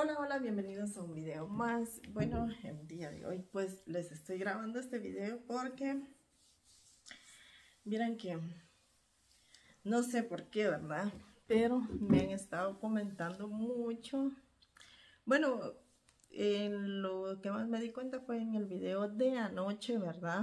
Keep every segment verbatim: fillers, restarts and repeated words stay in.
Hola, hola, bienvenidos a un video más. Bueno, el día de hoy pues les estoy grabando este video porque miren que no sé por qué, ¿verdad? Pero me han estado comentando mucho. Bueno, en lo que más me di cuenta fue en el video de anoche, ¿verdad?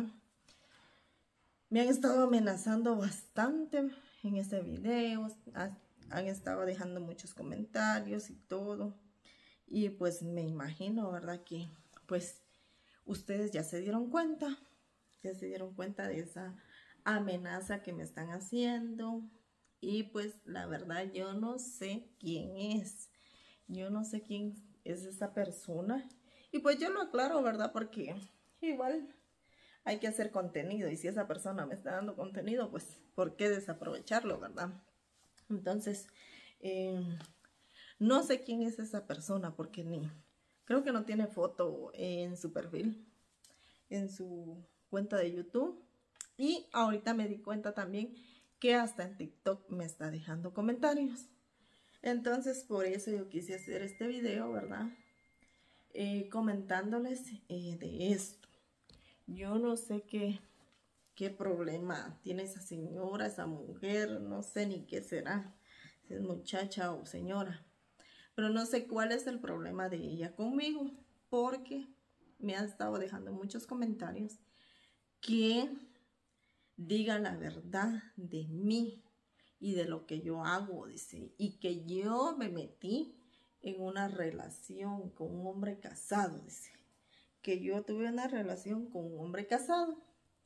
Me han estado amenazando bastante en ese video, han estado dejando muchos comentarios y todo. Y pues me imagino, ¿verdad? Que pues ustedes ya se dieron cuenta, ya se dieron cuenta de esa amenaza que me están haciendo. Y pues la verdad yo no sé quién es, yo no sé quién es esa persona. Y pues yo lo aclaro, ¿verdad? Porque igual hay que hacer contenido y si esa persona me está dando contenido, pues ¿por qué desaprovecharlo, verdad? Entonces, eh, no sé quién es esa persona porque ni, creo que no tiene foto en su perfil, en su cuenta de YouTube. Y ahorita me di cuenta también que hasta en TikTok me está dejando comentarios. Entonces por eso yo quise hacer este video, ¿verdad? Eh, comentándoles eh, de esto. Yo no sé qué, qué problema tiene esa señora, esa mujer, no sé ni qué será, si es muchacha o señora. Pero no sé cuál es el problema de ella conmigo, porque me ha estado dejando muchos comentarios que diga la verdad de mí y de lo que yo hago, dice, y que yo me metí en una relación con un hombre casado, dice, que yo tuve una relación con un hombre casado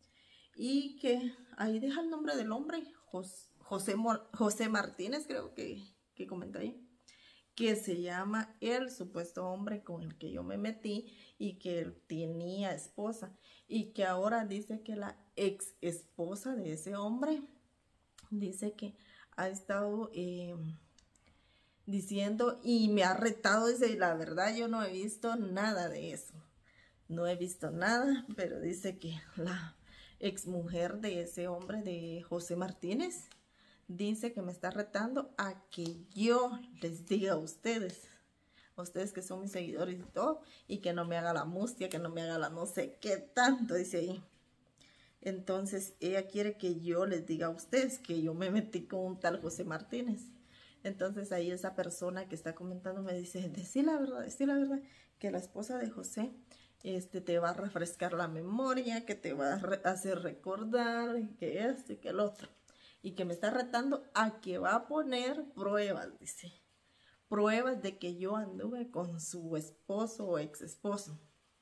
y que ahí deja el nombre del hombre, José, José Martínez, creo que, que comenta ahí, que se llama el supuesto hombre con el que yo me metí y que él tenía esposa y que ahora dice que la ex esposa de ese hombre dice que ha estado eh, diciendo y me ha retado, dice, la verdad yo no he visto nada de eso, no he visto nada, pero dice que la ex mujer de ese hombre, de José Martínez, dice que me está retando a que yo les diga a ustedes, a ustedes que son mis seguidores y todo, y que no me haga la mustia, que no me haga la no sé qué tanto, dice ahí. Entonces ella quiere que yo les diga a ustedes que yo me metí con un tal José Martínez. Entonces ahí esa persona que está comentando me dice, decí la verdad, decí la verdad, que la esposa de José este, te va a refrescar la memoria, que te va a re hacer recordar, que esto y que el otro. Y que me está retando a que va a poner pruebas, dice. Pruebas de que yo anduve con su esposo o ex esposo.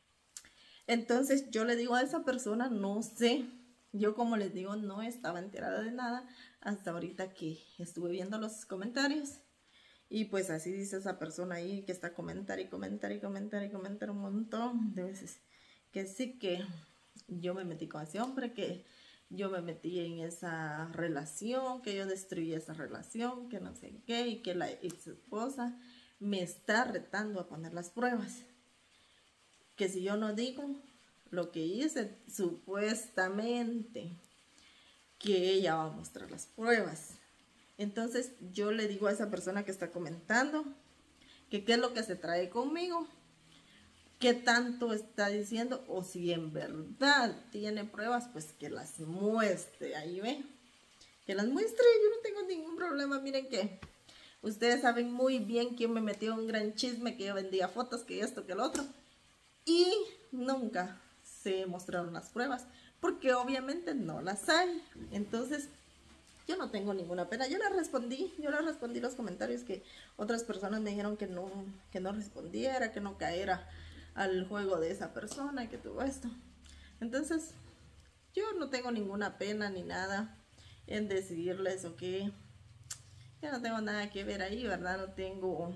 Entonces yo le digo a esa persona, no sé. Yo como les digo, no estaba enterada de nada hasta ahorita que estuve viendo los comentarios. Y pues así dice esa persona ahí que está comentar y comentar y comentar y comentar un montón de veces. Que sí que yo me metí con ese hombre, que yo me metí en esa relación, que yo destruí esa relación, que no sé qué, y que la ex esposa me está retando a poner las pruebas. Que si yo no digo lo que hice, supuestamente, que ella va a mostrar las pruebas. Entonces yo le digo a esa persona que está comentando que qué es lo que se trae conmigo, qué tanto está diciendo, o si en verdad tiene pruebas, pues que las muestre, ahí ve, que las muestre, yo no tengo ningún problema. Miren que ustedes saben muy bien quién me metió un gran chisme, que yo vendía fotos, que esto, que el otro, y nunca se mostraron las pruebas, porque obviamente no las hay. Entonces yo no tengo ninguna pena. Yo le respondí, yo le respondí los comentarios que otras personas me dijeron que no, que no respondiera, que no caera al juego de esa persona y que todo esto. Entonces, yo no tengo ninguna pena ni nada en decidirles o que yo no tengo nada que ver ahí, ¿verdad? No tengo,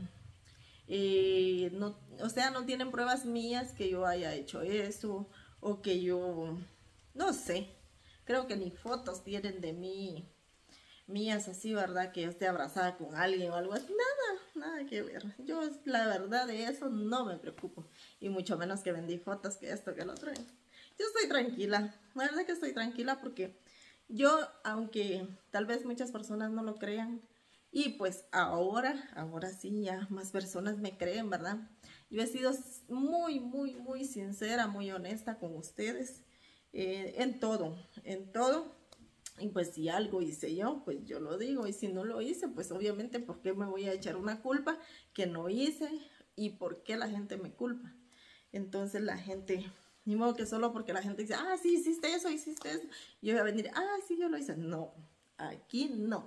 eh, no, o sea, no tienen pruebas mías que yo haya hecho eso o que yo, no sé, creo que ni fotos tienen de mí mías así, ¿verdad? Que yo esté abrazada con alguien o algo así, nada, nada que ver. Yo la verdad de eso no me preocupo, y mucho menos que vendí fotos, que esto, que lo otro. Yo estoy tranquila, la verdad que estoy tranquila porque yo, aunque tal vez muchas personas no lo crean, Y pues ahora, ahora sí ya más personas me creen, ¿verdad? Yo he sido muy, muy, muy sincera, muy honesta con ustedes eh, en todo, en todo. Y pues si algo hice yo, pues yo lo digo. Y si no lo hice, pues obviamente, ¿por qué me voy a echar una culpa que no hice? ¿Y por qué la gente me culpa? Entonces la gente, ni modo que solo porque la gente dice, ah, sí, hiciste eso, hiciste eso, yo voy a venir, ah, sí, yo lo hice. No, aquí no.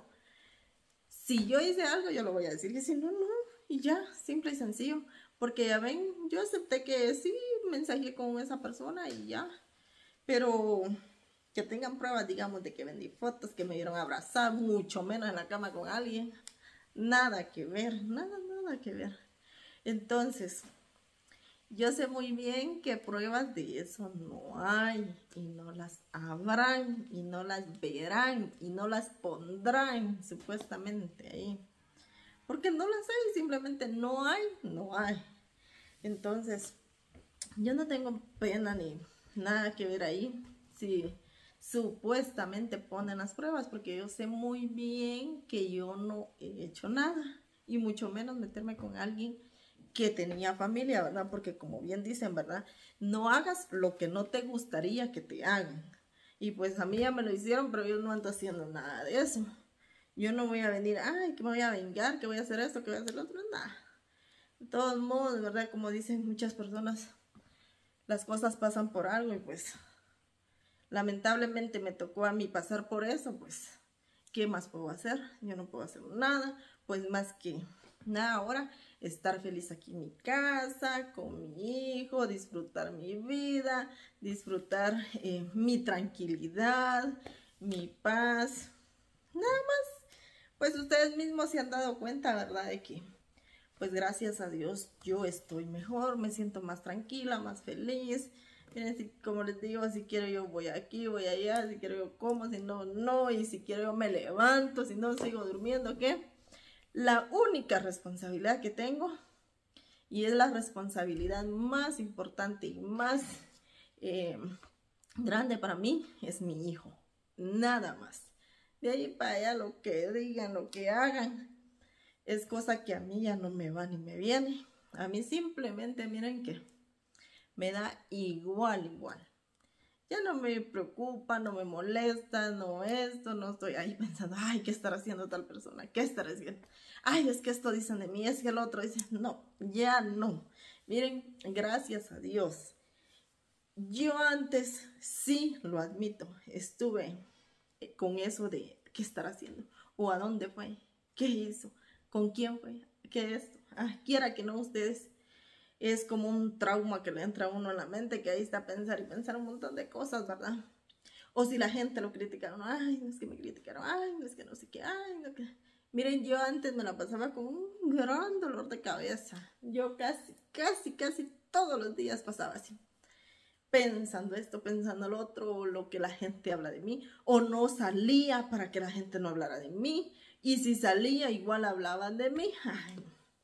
Si yo hice algo, yo lo voy a decir. Y si no, no. Y ya, simple y sencillo. Porque ya ven, yo acepté que sí, mensajé con esa persona y ya. Pero que tengan pruebas, digamos, de que vendí fotos, que me dieron a abrazar, mucho menos en la cama con alguien. Nada que ver, nada, nada que ver. Entonces, yo sé muy bien que pruebas de eso no hay, y no las habrán, y no las verán, y no las pondrán, supuestamente, ahí. Porque no las hay, simplemente no hay, no hay. Entonces, yo no tengo pena ni nada que ver ahí, si supuestamente ponen las pruebas, porque yo sé muy bien que yo no he hecho nada, y mucho menos meterme con alguien que tenía familia, ¿verdad? Porque como bien dicen, ¿verdad? No hagas lo que no te gustaría que te hagan. Y pues a mí ya me lo hicieron, pero yo no ando haciendo nada de eso. Yo no voy a venir, ay, que me voy a vengar, que voy a hacer esto, que voy a hacer lo otro, nada. De todos modos, ¿verdad? Como dicen muchas personas, las cosas pasan por algo y pues lamentablemente me tocó a mí pasar por eso, pues ¿qué más puedo hacer? Yo no puedo hacer nada, pues más que nada ahora, estar feliz aquí en mi casa, con mi hijo, disfrutar mi vida, disfrutar eh, mi tranquilidad, mi paz, nada más. Pues ustedes mismos se han dado cuenta, ¿verdad? De que, pues gracias a Dios, yo estoy mejor, me siento más tranquila, más feliz. Miren, si, como les digo, si quiero yo voy aquí, voy allá, si quiero yo como, si no, no, y si quiero yo me levanto, si no sigo durmiendo, ¿qué? La única responsabilidad que tengo, y es la responsabilidad más importante y más eh, grande para mí, es mi hijo, nada más. De ahí para allá lo que digan, lo que hagan, es cosa que a mí ya no me va ni me viene. A mí simplemente, miren que me da igual, igual. Ya no me preocupa, no me molesta, no esto, no estoy ahí pensando, ay, ¿qué estará haciendo tal persona? ¿Qué estará haciendo? Ay, es que esto dicen de mí, es que el otro dice, no, ya no. Miren, gracias a Dios. Yo antes, sí, lo admito, estuve con eso de qué estará haciendo, o a dónde fue, qué hizo, con quién fue, qué esto. Ah, quiera que no, ustedes, es como un trauma que le entra a uno en la mente, que ahí está a pensar y pensar un montón de cosas, ¿verdad? O si la gente lo criticaron, ay, no es que me criticaron, ay, no es que no sé qué, ay, no que... Miren, yo antes me la pasaba con un gran dolor de cabeza. Yo casi, casi, casi todos los días pasaba así, pensando esto, pensando lo otro, lo que la gente habla de mí, o no salía para que la gente no hablara de mí, y si salía igual hablaban de mí. Ay,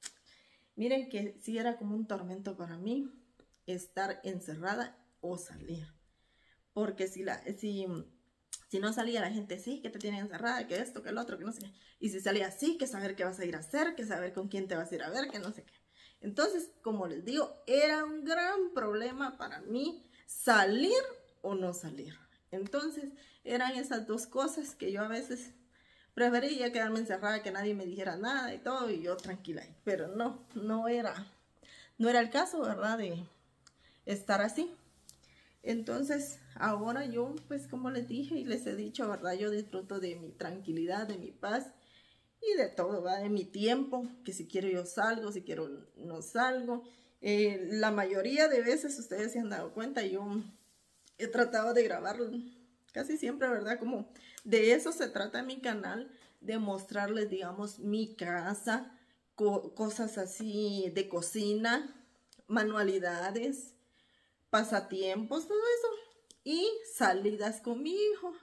miren que sí era como un tormento para mí estar encerrada o salir, porque si, la, si, si no salía la gente, sí, que te tienen encerrada, que esto, que el otro, que no sé qué, y si salía así, que saber qué vas a ir a hacer, que saber con quién te vas a ir a ver, que no sé qué. Entonces, como les digo, era un gran problema para mí salir o no salir. Entonces, eran esas dos cosas que yo a veces prefería quedarme encerrada, que nadie me dijera nada y todo, y yo tranquila. Pero no, no era, no era el caso, ¿verdad? De estar así. Entonces, ahora yo, pues como les dije y les he dicho, ¿verdad? Yo disfruto de mi tranquilidad, de mi paz y de todo, ¿verdad? De mi tiempo, que si quiero yo salgo, si quiero no salgo. Eh, la mayoría de veces, ustedes se han dado cuenta, yo he tratado de grabar casi siempre, ¿verdad? Como de eso se trata mi canal, de mostrarles, digamos, mi casa, co cosas así de cocina, manualidades, pasatiempos, todo eso, y salidas con mi hijo.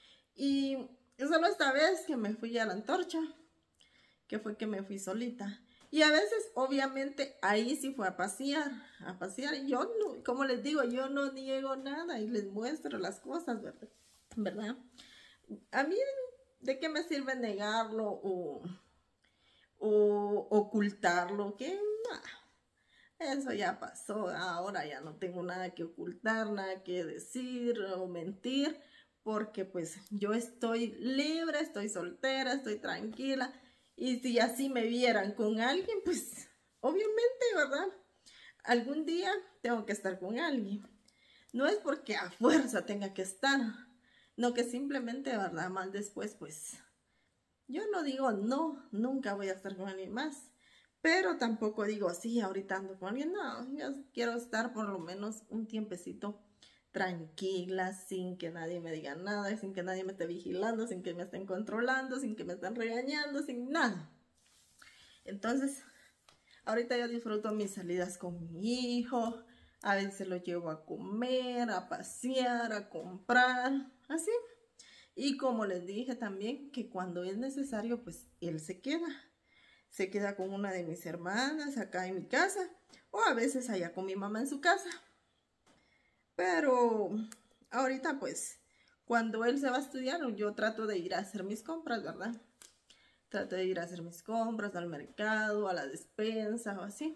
Y solo esta vez que me fui a la Antorcha, que fue que me fui solita. Y a veces, obviamente, ahí sí fue a pasear, a pasear. Yo, no, como les digo, yo no niego nada y les muestro las cosas, ¿verdad? ¿verdad? A mí, ¿de qué me sirve negarlo o, o ocultarlo, que nah, eso ya pasó, ahora ya no tengo nada que ocultar, nada que decir o mentir, porque pues yo estoy libre, estoy soltera, estoy tranquila, y si así me vieran con alguien, pues obviamente, ¿verdad? Algún día tengo que estar con alguien. No es porque a fuerza tenga que estar, no, que simplemente, ¿verdad? Más después, pues, yo no digo no, nunca voy a estar con alguien más. Pero tampoco digo, sí, ahorita ando con alguien. No, yo quiero estar por lo menos un tiempecito tranquila, sin que nadie me diga nada, sin que nadie me esté vigilando, sin que me estén controlando, sin que me estén regañando, sin nada. Entonces, ahorita yo disfruto mis salidas con mi hijo. A veces lo llevo a comer, a pasear, a comprar, así. Y como les dije también, que cuando es necesario, pues él se queda. Se queda con una de mis hermanas acá en mi casa, o a veces allá con mi mamá en su casa. Pero ahorita pues, cuando él se va a estudiar, yo trato de ir a hacer mis compras, ¿verdad? Trato de ir a hacer mis compras al mercado, a la despensa o así.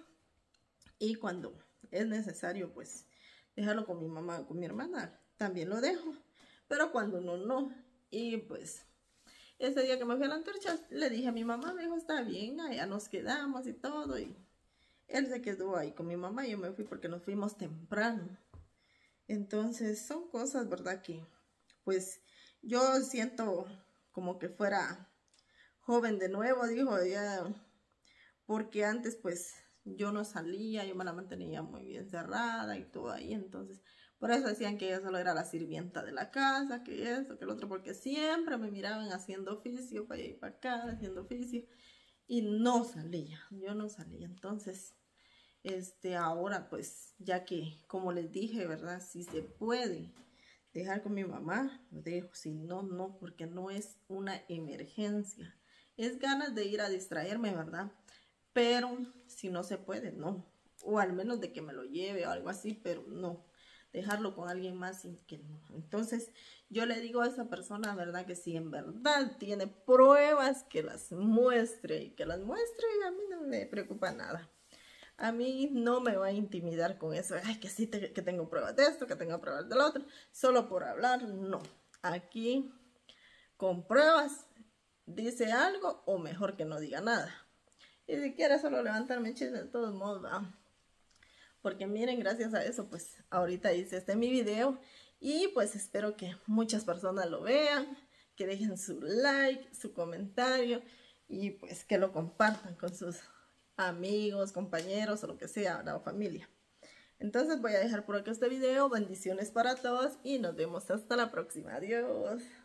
Y cuando es necesario, pues, dejarlo con mi mamá o con mi hermana, también lo dejo. Pero cuando no, no. Y pues, ese día que me fui a la antorcha, le dije a mi mamá, me dijo, está bien, allá nos quedamos y todo. Y él se quedó ahí con mi mamá y yo me fui porque nos fuimos temprano. Entonces, son cosas, ¿verdad? Que, pues, yo siento como que fuera joven de nuevo, dijo ella, porque antes, pues, yo no salía, yo me la mantenía muy bien cerrada y todo ahí, entonces, por eso decían que ella solo era la sirvienta de la casa, que eso, que el otro, porque siempre me miraban haciendo oficio, para allá y para acá, haciendo oficio, y no salía, yo no salía, entonces, este, ahora, pues, ya que, como les dije, ¿verdad? Si se puede dejar con mi mamá, lo dejo, si no, no, porque no es una emergencia, es ganas de ir a distraerme, ¿verdad? Pero si no se puede, no. O al menos de que me lo lleve o algo así, pero no. Dejarlo con alguien más sin que no. Entonces, yo le digo a esa persona, ¿verdad? Que si en verdad tiene pruebas, que las muestre. Y que las muestre y a mí no me preocupa nada. A mí no me va a intimidar con eso. Ay, que sí, te, que tengo pruebas de esto, que tengo pruebas del otro. Solo por hablar, no. Aquí, con pruebas, dice algo o mejor que no diga nada. Y si quiere solo levantarme chisme, de todos modos, ¿va? Porque miren, gracias a eso, pues ahorita hice este mi video. Y pues espero que muchas personas lo vean, que dejen su like, su comentario. Y pues que lo compartan con sus amigos, compañeros o lo que sea, o familia. Entonces voy a dejar por aquí este video. Bendiciones para todos y nos vemos hasta la próxima. Adiós.